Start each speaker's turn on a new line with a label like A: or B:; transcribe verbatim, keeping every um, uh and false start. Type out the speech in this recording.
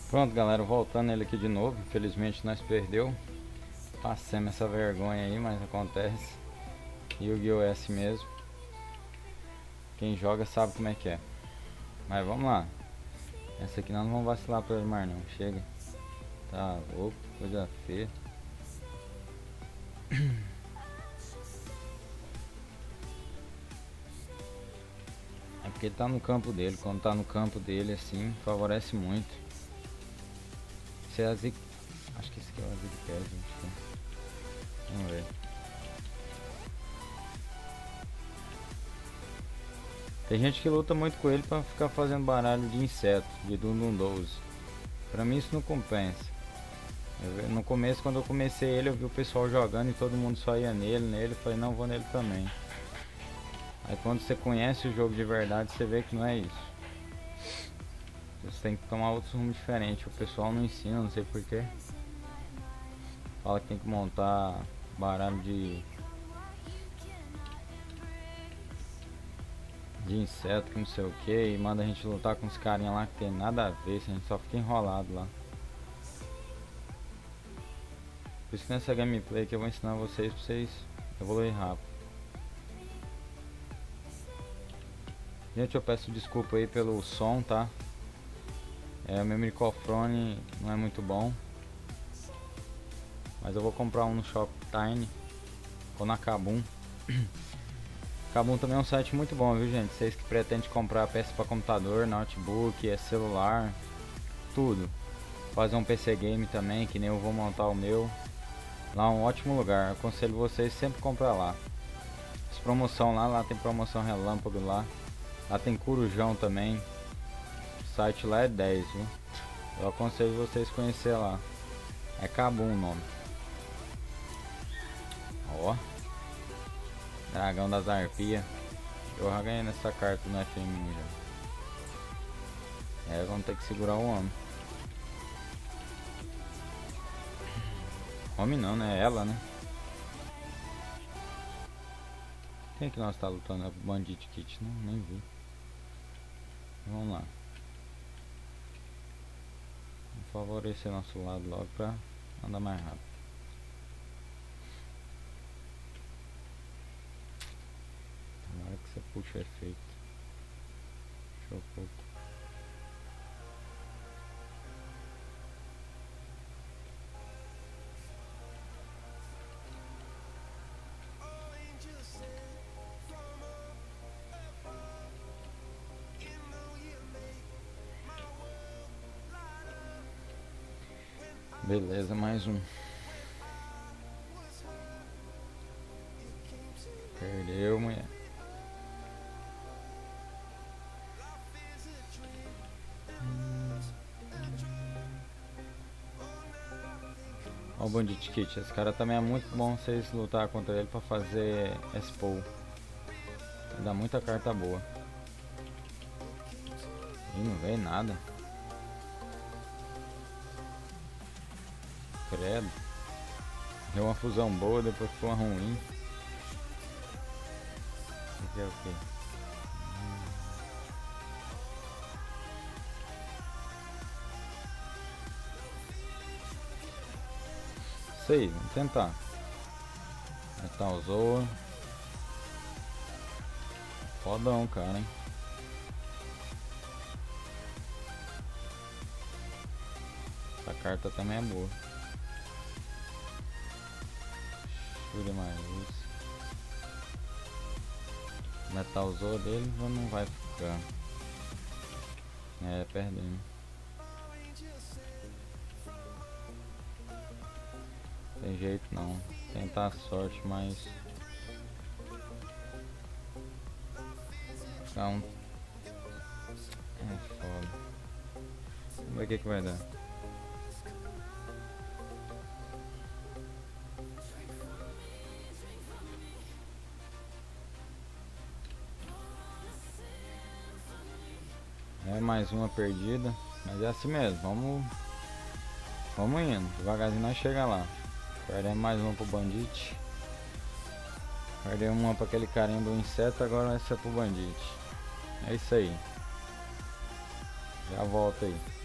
A: Pronto, galera, voltando ele aqui de novo. Infelizmente nós perdeu. Passemos essa vergonha aí, mas acontece. Yu-Gi-Oh! É assim mesmo. Quem joga sabe como é que é. Mas vamos lá. Essa aqui nós não vamos vacilar pra ele mais não. Chega. Tá louco, coisa feia. É porque ele tá no campo dele. Quando tá no campo dele assim, favorece muito. Esse é a Zig... Acho que esse aqui é o Zig Pés, gente. Vamos ver. Tem gente que luta muito com ele pra ficar fazendo baralho de inseto, de Dundum doze. Pra mim isso não compensa. Eu, no começo, quando eu comecei ele, eu vi o pessoal jogando e todo mundo só ia nele, nele. Eu falei, não, vou nele também. Aí quando você conhece o jogo de verdade, você vê que não é isso. Você tem que tomar outros rumos diferentes. O pessoal não ensina, não sei porquê. Fala que tem que montar baralho de... de inseto, que não sei o que, e manda a gente lutar com os carinha lá que tem nada a ver, a gente só fica enrolado lá. Por isso que nessa gameplay que eu vou ensinar vocês pra vocês evoluir rápido. Gente, eu peço desculpa aí pelo som, tá? É, o meu microfone não é muito bom, mas eu vou comprar um no Shoptime ou na Kabum. Kabum também é um site muito bom, viu, gente? Vocês que pretendem comprar peça para computador, notebook, é celular, tudo. Fazer um P C game também, que nem eu vou montar o meu. Lá é um ótimo lugar, aconselho vocês sempre comprar lá. As promoção lá, lá tem promoção relâmpago lá. Lá tem corujão também. O site lá é dez, viu? Eu aconselho vocês conhecer lá. É Kabum o nome. Ó. Dragão das Arpias. Eu já ganhei nessa carta no F M um já. É, vamos ter que segurar o homem. Homem não, né? Ela, né? Quem é que nós tá lutando? É o Bandit Kit? Não, nem vi. Vamos lá. Vamos favorecer nosso lado logo pra andar mais rápido. Na hora que você puxa efeito. Deixa eu pouco. Beleza, mais um. Perdeu, mulher. Ó o Bandit Kit, esse cara também é muito bom vocês lutar contra ele pra fazer Expo. Dá muita carta boa. Ih, não veio nada. Credo. Deu uma fusão boa, depois ficou uma ruim. Aqui é o que? Sei, vamos tentar. Metal Zoa. Fodão, cara, hein? Essa carta também é boa. Deixa eu ver mais isso. Metal Zoa dele não vai ficar. É, perdendo. Tem jeito não. Tentar a sorte, mas então é foda. Vamos ver o que que vai dar. É mais uma perdida, mas é assim mesmo. Vamos Vamos indo, devagarzinho nós chega lá. Perdemos mais uma pro Bandit. Perdemos uma pra aquele carinha do inseto, agora essa é pro Bandit. É isso aí. Já volto aí.